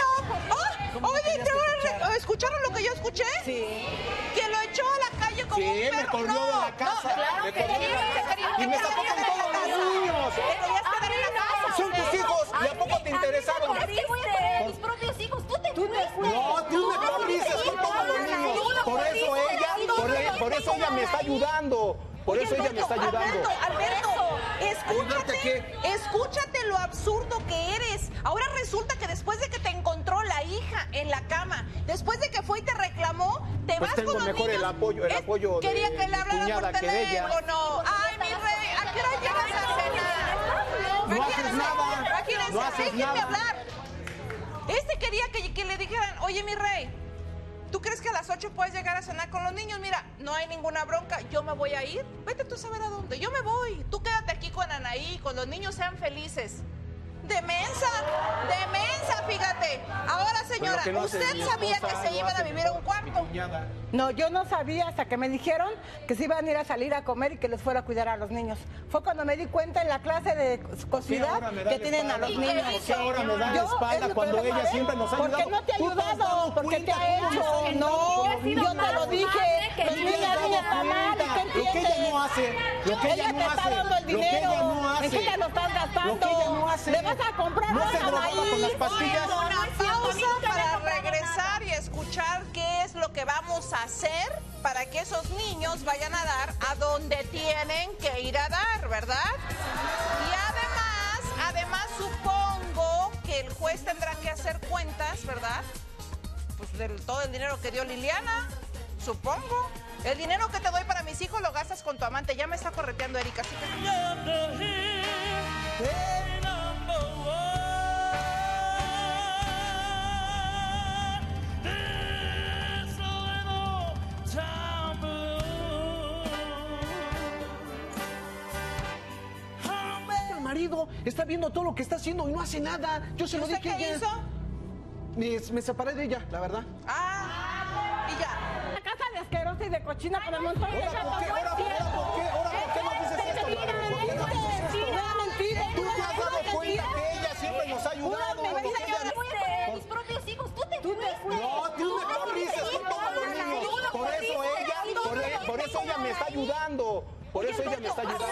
Oye, ¿escucharon lo que yo escuché? Sí. Que lo echó a la calle como un Sí, perro. me corrió de la casa. Me corrió de la casa. Y me sacó con todos los niños. Te querías quedar en la casa. Son tus hijos. ¿Y a poco te interesaron? Es que voy a poner a mis propios hijos. Tú te fuiste. No, tú me corriste con todos los niños. Por eso ella me está ayudando. Por eso ella me está ayudando. Alberto, ¿Ayudarte escúchate lo absurdo que eres. Ahora resulta que después de que te encontró la hija en la cama, después de que fue y te reclamó, te Pues vas tengo con los mejor niños. el apoyo de Quería que le mi hablara cuñada por que de ella. teléfono. Ay, mi rey, ¿a qué hora llegas a cenar? No haces nada. Imagínense, No haces déjenme nada. hablar. Quería que le dijeran, oye, mi rey, ¿Tú crees que a las 8 puedes llegar a cenar con los niños? Mira, no hay ninguna bronca, yo me voy a ir. Vete tú a saber a dónde. Yo me voy. Tú quédate aquí con Anaí, con los niños, sean felices. Demensa, fíjate. Ahora, señora, no ¿usted sabía que se iban a vivir en un cuarto? No, yo no sabía hasta que me dijeron que se iban a ir a salir a comer y que les fuera a cuidar a los niños. Fue cuando me di cuenta en la clase de cocina que tienen a los niños. ¿Por qué ahora me da la espalda cuando ella siempre nos ha ayudado? Porque no te ha ayudado, porque te ha hecho. No, yo te lo dije. Los niños están mal. Lo que ella no hace, lo que ella no hace, está dando el dinero. ¿En qué te lo estás gastando? Lo que ella no hace. ¿Le vas a comprar no se a drogaba con las pastillas. Una pausa para regresar y escuchar qué es lo que vamos a hacer para que esos niños vayan a dar a donde tienen que ir a dar, ¿verdad? Y además supongo que el juez tendrá que hacer cuentas, ¿verdad? Pues de todo el dinero que dio Liliana, supongo. El dinero que te doy para mis hijos lo gastas con tu amante. Ya me está correteando Erika, así que... El marido está viendo todo lo que está haciendo y no hace nada. Yo se lo dije a ella. ¿Qué hizo? Me separé de ella, la verdad. Y ya. La casa de asquerosa y de cochina con el montón de Ahora, ¿por qué no dices esto, María? ¿Por qué no dices esto? Tú te has dado cuenta que ella siempre nos ha ayudado. Mis propios hijos, tú te fuiste. No, tú mejor dices que todos los niños. Por eso ella me está ayudando. Por eso ella me está ayudando.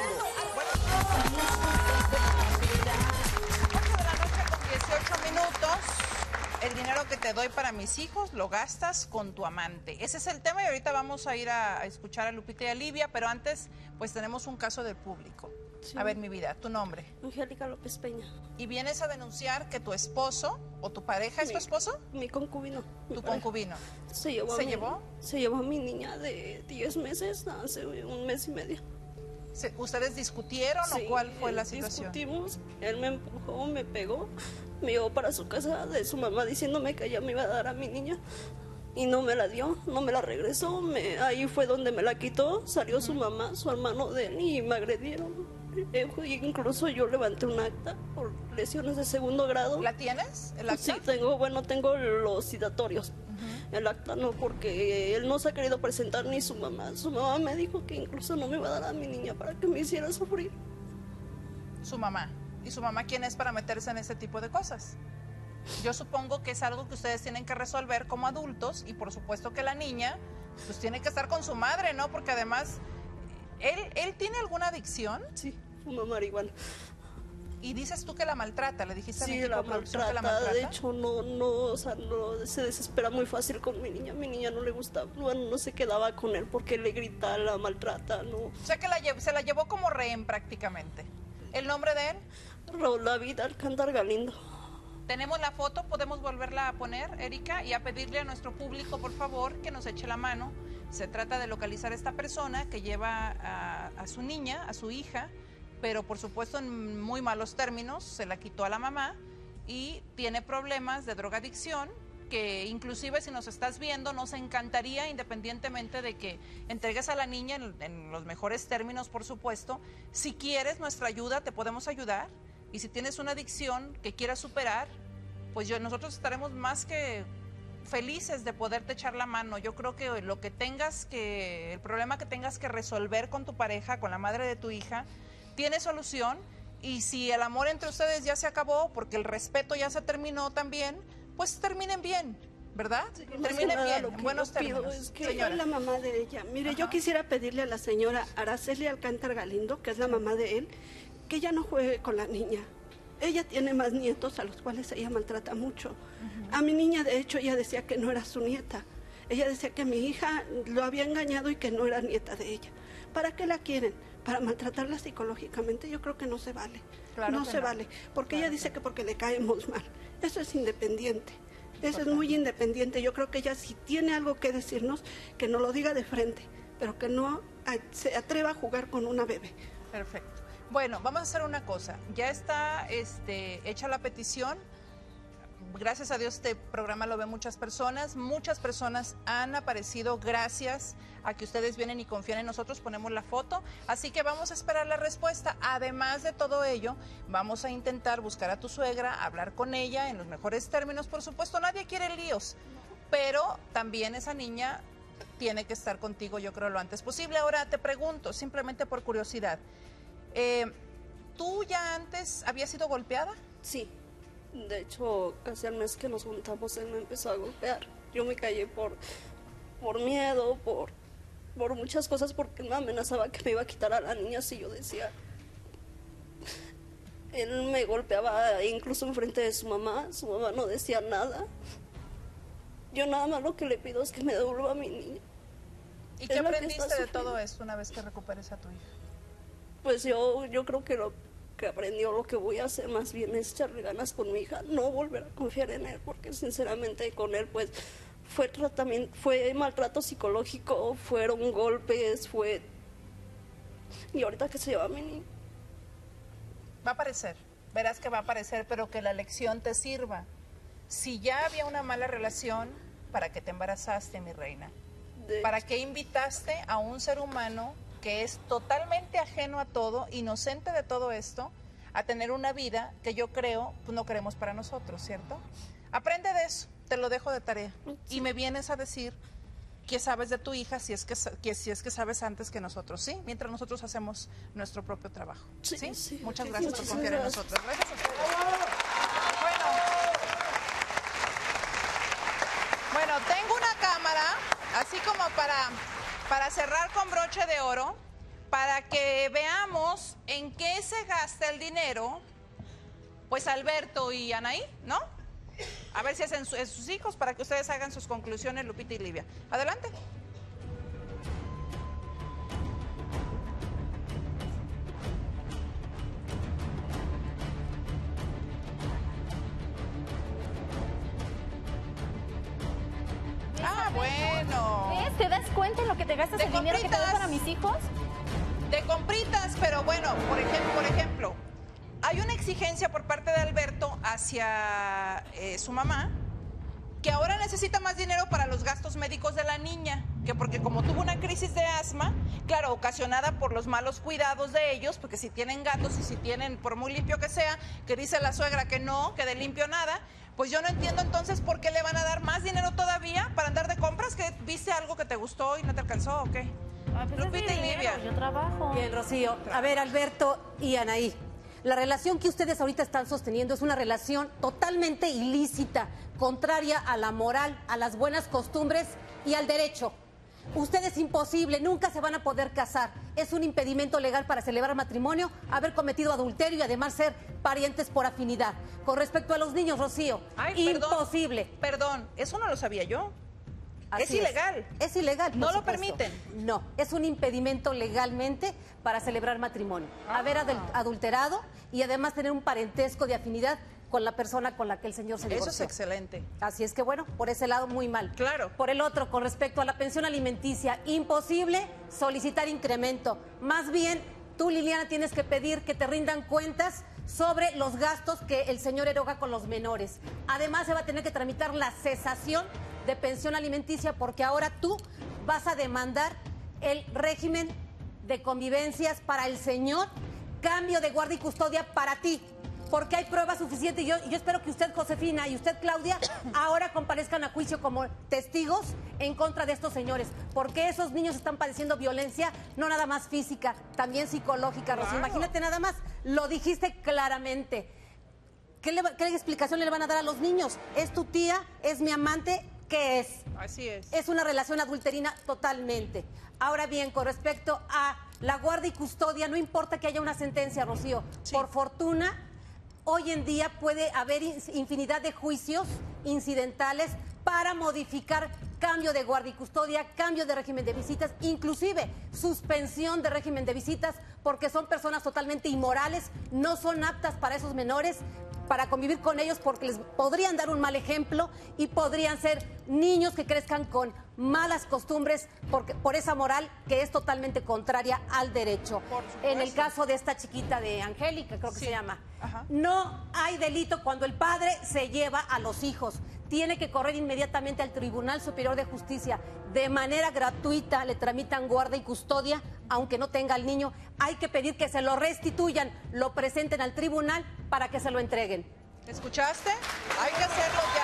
8 de la noche con 18 minutos. El dinero que te doy para mis hijos lo gastas con tu amante. Ese es el tema y ahorita vamos a ir a escuchar a Lupita y a Livia, pero antes pues tenemos un caso del público. Sí. A ver, mi vida, tu nombre. Angélica López Peña. Y vienes a denunciar que tu esposo o tu pareja, ¿es tu esposo? Mi concubino. Tu concubino. Se llevó a mi niña de 10 meses hace un mes y medio. ¿Ustedes discutieron o cuál fue la situación? Discutimos, él me empujó, me pegó, me llevó para su casa de su mamá diciéndome que ella me iba a dar a mi niña y no me la dio, no me la regresó, ahí fue donde me la quitó, salió su mamá, su hermano de él y me agredieron. Incluso yo levanté un acta por lesiones de segundo grado. ¿La tienes? ¿El acta? Sí, tengo los citatorios. El acta no, porque él no se ha querido presentar ni su mamá. Su mamá me dijo que incluso no me iba a dar a mi niña para que me hiciera sufrir. Su mamá. ¿Y su mamá quién es para meterse en ese tipo de cosas? Yo supongo que es algo que ustedes tienen que resolver como adultos y por supuesto que la niña pues tiene que estar con su madre, ¿no? Porque además, ¿él tiene alguna adicción? Sí, fuma marihuana. Y dices tú que la maltrata, le dijiste a mi Sí, equipo la de producción que la maltrata. maltrata. De hecho, no se desespera muy fácil con mi niña. Mi niña no le gusta, no se quedaba con él porque le grita, la maltrata, ¿no? O sea que se la llevó como rehén prácticamente. ¿El nombre de él? Raúl David Alcántar Galindo. Tenemos la foto, podemos volverla a poner, Erika, y a pedirle a nuestro público, por favor, que nos eche la mano. Se trata de localizar a esta persona que lleva a su niña, a su hija, pero por supuesto en muy malos términos, se la quitó a la mamá y tiene problemas de drogadicción, que inclusive si nos estás viendo nos encantaría, independientemente de que entregues a la niña en los mejores términos, por supuesto. Si quieres nuestra ayuda, te podemos ayudar, y si tienes una adicción que quieras superar, pues nosotros estaremos más que felices de poderte echar la mano. Yo creo que el problema que tengas que resolver con tu pareja, con la madre de tu hija, tiene solución, y si el amor entre ustedes ya se acabó, porque el respeto ya se terminó también, pues terminen bien, ¿verdad? Sí, terminen bien, en buenos pido términos. es que Señora. soy la mamá de ella. Mire, yo quisiera pedirle a la señora Araceli Alcántar Galindo, que es la mamá de él, que ella no juegue con la niña. Ella tiene más nietos a los cuales ella maltrata mucho. A mi niña, de hecho, ella decía que no era su nieta. Ella decía que mi hija lo había engañado y que no era nieta de ella. ¿Para qué la quieren? Para maltratarla psicológicamente. Yo creo que no se vale. Claro no que se no. vale. Porque ella dice que porque le caemos mal. Eso es independiente. Eso es Total. muy independiente. Yo creo que ella, si tiene algo que decirnos, que nos lo diga de frente, pero que no se atreva a jugar con una bebé. Perfecto. Bueno, vamos a hacer una cosa. Ya está hecha la petición. Gracias a Dios este programa lo ven muchas personas han aparecido gracias a que ustedes vienen y confían en nosotros, ponemos la foto, así que vamos a esperar la respuesta. Además de todo ello, vamos a intentar buscar a tu suegra, hablar con ella en los mejores términos, por supuesto, nadie quiere líos, pero también esa niña tiene que estar contigo, yo creo, lo antes posible. Ahora te pregunto, simplemente por curiosidad, ¿tú ya antes habías sido golpeada? Sí. De hecho, casi al mes que nos juntamos, él me empezó a golpear. Yo me callé por miedo, por muchas cosas, porque él me amenazaba que me iba a quitar a la niña si yo decía. Él me golpeaba incluso enfrente de su mamá no decía nada. Yo nada más lo que le pido es que me devuelva a mi niña. ¿Y qué aprendiste de todo esto una vez que recuperes a tu hija? Pues yo creo que lo que aprendió, lo que voy a hacer más bien es echarle ganas con mi hija, no volver a confiar en él, porque sinceramente con él pues fue maltrato psicológico, fueron golpes, y ahorita que se lleva a mi niña. Va a aparecer, verás que va a aparecer, pero que la lección te sirva. Si ya había una mala relación, ¿para qué te embarazaste, mi reina? ¿Para qué invitaste a un ser humano que es totalmente ajeno a todo, inocente de todo esto, a tener una vida que yo creo pues no queremos para nosotros, ¿cierto? Aprende de eso, te lo dejo de tarea. Y me vienes a decir qué sabes de tu hija, si es que sabes antes que nosotros, ¿sí? Mientras nosotros hacemos nuestro propio trabajo, ¿sí? Sí. Muchas gracias por confiar en nosotros. Gracias a ustedes. Bueno, tengo una cámara, así como para cerrar con broche de oro, para que veamos en qué se gasta el dinero, pues Alberto y Anaí, ¿no? A ver si hacen sus hijos, para que ustedes hagan sus conclusiones, Lupita y Livia. Adelante. Ah, bueno. ¿Ves? ¿Te das cuenta en lo que te gastas el dinero que te doy para mis hijos? De compritas, pero bueno, por ejemplo, hay una exigencia por parte de Alberto hacia su mamá, que ahora necesita más dinero para los gastos médicos de la niña, que porque como tuvo una crisis de asma, claro, ocasionada por los malos cuidados de ellos, porque si tienen gatos y si tienen, por muy limpio que sea, que dice la suegra que no, que de limpio nada, pues yo no entiendo entonces por qué le van a dar más dinero todavía para andar de compras, que viste algo que te gustó y no te alcanzó, ¿o qué? Pues Lupita y Livia. Yo trabajo. Bien, Rocío. A ver, Alberto y Anaí. La relación que ustedes ahorita están sosteniendo es una relación totalmente ilícita, contraria a la moral, a las buenas costumbres y al derecho. Ustedes imposible, nunca se van a poder casar. Es un impedimento legal para celebrar matrimonio, haber cometido adulterio y además ser parientes por afinidad. Con respecto a los niños, Rocío, imposible. Perdón, eso no lo sabía yo. Es ilegal. Es ilegal. No lo permiten. No, es un impedimento legalmente para celebrar matrimonio. Haber adulterado y además tener un parentesco de afinidad con la persona con la que el señor se divorció. Eso es excelente. Así es que bueno, por ese lado muy mal. Claro. Por el otro, con respecto a la pensión alimenticia, imposible solicitar incremento. Más bien, tú, Liliana, tienes que pedir que te rindan cuentas sobre los gastos que el señor eroga con los menores. Además, se va a tener que tramitar la cesación de pensión alimenticia porque ahora tú vas a demandar el régimen de convivencias para el señor, cambio de guardia y custodia para ti, porque hay pruebas suficientes. Y yo espero que usted, Josefina, y usted, Claudia, ahora comparezcan a juicio como testigos en contra de estos señores, porque esos niños están padeciendo violencia, no nada más física, también psicológica, Rocío. Imagínate nada más, lo dijiste claramente. ¿Qué explicación le van a dar a los niños? ¿Es tu tía? ¿Es mi amante? ¿Qué es? Así es. Es una relación adulterina totalmente. Ahora bien, con respecto a la guardia y custodia, no importa que haya una sentencia, Rocío. Sí. Por fortuna, hoy en día puede haber infinidad de juicios incidentales para modificar cambio de guardia y custodia, cambio de régimen de visitas, inclusive suspensión de régimen de visitas, porque son personas totalmente inmorales, no son aptas para esos menores, para convivir con ellos, porque les podrían dar un mal ejemplo y podrían ser niños que crezcan con malas costumbres por esa moral que es totalmente contraria al derecho. En el caso de esta chiquita de Angélica, creo que se llama, no hay delito cuando el padre se lleva a los hijos. Tiene que correr inmediatamente al Tribunal Superior de Justicia. De manera gratuita le tramitan guarda y custodia, aunque no tenga al niño. Hay que pedir que se lo restituyan, lo presenten al tribunal para que se lo entreguen. ¿Escuchaste? Hay que hacerlo ya.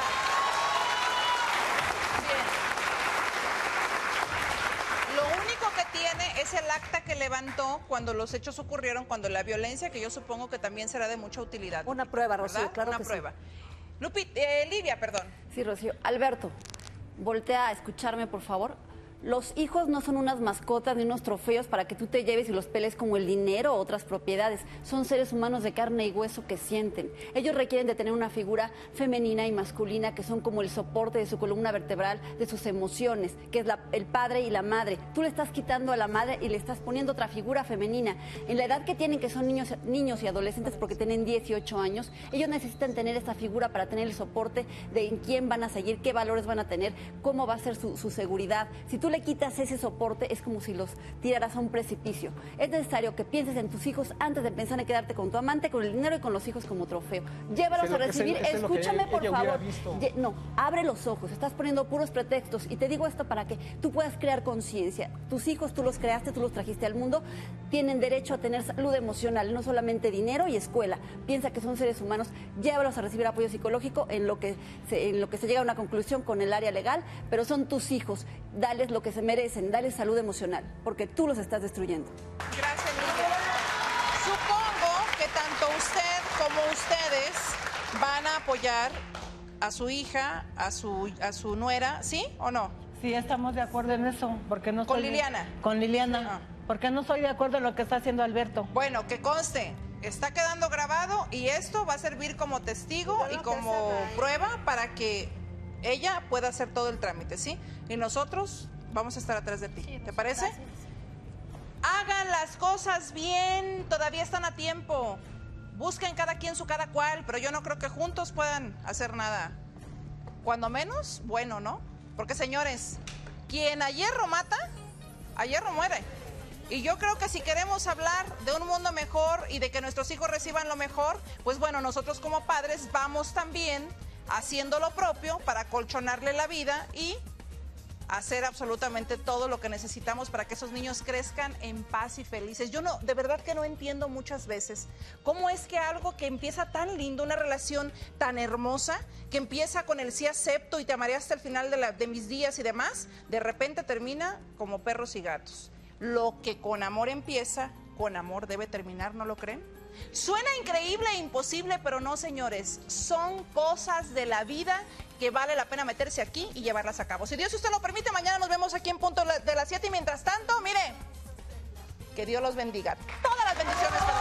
Bien. Lo único que tiene es el acta que levantó cuando los hechos ocurrieron, cuando la violencia, que yo supongo que también será de mucha utilidad. Una prueba, Rocío, ¿verdad? claro Una que prueba. Sí. Livia, perdón. Sí, Rocío. Alberto, voltea a escucharme, por favor. Los hijos no son unas mascotas ni unos trofeos para que tú te lleves y los peles como el dinero o otras propiedades. Son seres humanos de carne y hueso que sienten. Ellos requieren de tener una figura femenina y masculina que son como el soporte de su columna vertebral, de sus emociones, que es el padre y la madre. Tú le estás quitando a la madre y le estás poniendo otra figura femenina. En la edad que tienen, que son niños y adolescentes porque tienen 18 años, ellos necesitan tener esta figura para tener el soporte de en quién van a seguir, qué valores van a tener, cómo va a ser su seguridad. Si tú le quitas ese soporte, es como si los tiraras a un precipicio. Es necesario que pienses en tus hijos antes de pensar en quedarte con tu amante, con el dinero y con los hijos como trofeo. Llévalos a recibir. Escúchame, por favor. No, abre los ojos. Estás poniendo puros pretextos. Y te digo esto para que tú puedas crear conciencia. Tus hijos, tú los creaste, tú los trajiste al mundo. Tienen derecho a tener salud emocional, no solamente dinero y escuela. Piensa que son seres humanos. Llévalos a recibir apoyo psicológico en lo que se llega a una conclusión con el área legal, pero son tus hijos. Dales lo que se merecen, dales salud emocional, porque tú los estás destruyendo. Gracias, Livia. Supongo que tanto usted como ustedes van a apoyar a su hija, a su nuera, ¿sí o no? Sí, estamos de acuerdo en eso, porque no ¿Con Liliana? Con Liliana, porque no estoy de acuerdo en lo que está haciendo Alberto. Bueno, que conste, está quedando grabado y esto va a servir como testigo y como prueba para que ella pueda hacer todo el trámite, ¿sí? Y nosotros vamos a estar atrás de ti. ¿Te parece? Gracias. Hagan las cosas bien, todavía están a tiempo. Busquen cada quien su cada cual, pero yo no creo que juntos puedan hacer nada. Cuando menos, bueno, ¿no? Porque, señores, quien a hierro mata, a hierro muere. Y yo creo que si queremos hablar de un mundo mejor y de que nuestros hijos reciban lo mejor, pues bueno, nosotros como padres vamos también haciendo lo propio para colchonarle la vida y hacer absolutamente todo lo que necesitamos para que esos niños crezcan en paz y felices. Yo no, de verdad que no entiendo muchas veces cómo es que algo que empieza tan lindo, una relación tan hermosa, que empieza con el sí acepto y te amaré hasta el final de mis días y demás, de repente termina como perros y gatos. Lo que con amor empieza, con amor debe terminar, ¿no lo creen? Suena increíble e imposible, pero no, señores, son cosas de la vida que vale la pena meterse aquí y llevarlas a cabo. Si Dios usted lo permite, mañana nos vemos aquí en punto de las 7 y mientras tanto, mire, que Dios los bendiga. Todas las bendiciones para